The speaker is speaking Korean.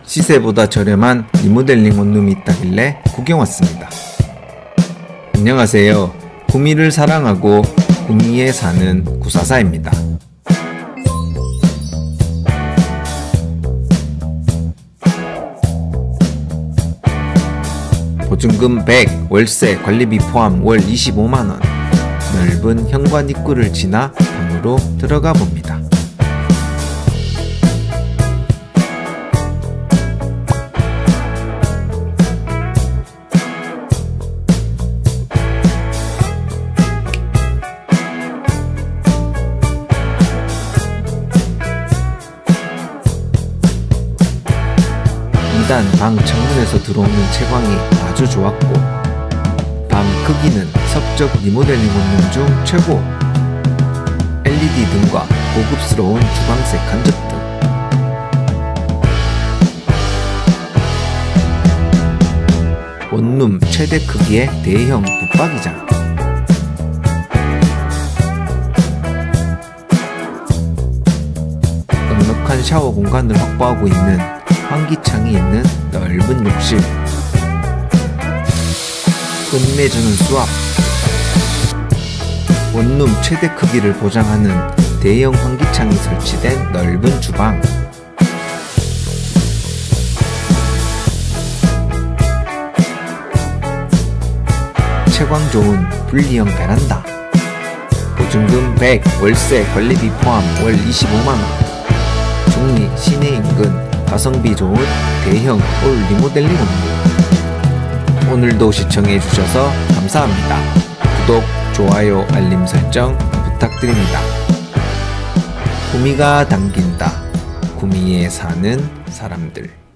시세보다 저렴한 리모델링 원룸이 있다길래 구경 왔습니다. 안녕하세요. 구미를 사랑하고 구미에 사는 구사사입니다. 보증금 100, 월세, 관리비 포함 월 25만원. 넓은 현관 입구를 지나 방으로 들어가 봅니다. 일단 방 창문에서 들어오는 채광이 아주 좋았고, 방 크기는 석적 리모델링 원룸 중 최고. LED 등과 고급스러운 주광색 간접등, 원룸 최대 크기의 대형 붙박이장, 넉넉한 샤워 공간을 확보하고 있는 환기창이 있는 넓은 욕실, 끝내주는 수압, 원룸 최대 크기를 보장하는 대형 환기창이 설치된 넓은 주방, 채광 좋은 분리형 베란다, 보증금 100, 월세, 관리비 포함 월 25만원, 중리 시내 인근 가성비 좋은 대형 올 리모델링 원룸. 오늘도 시청해주셔서 감사합니다. 구독, 좋아요, 알림 설정 부탁드립니다. 구미가 당긴다. 구미에 사는 사람들.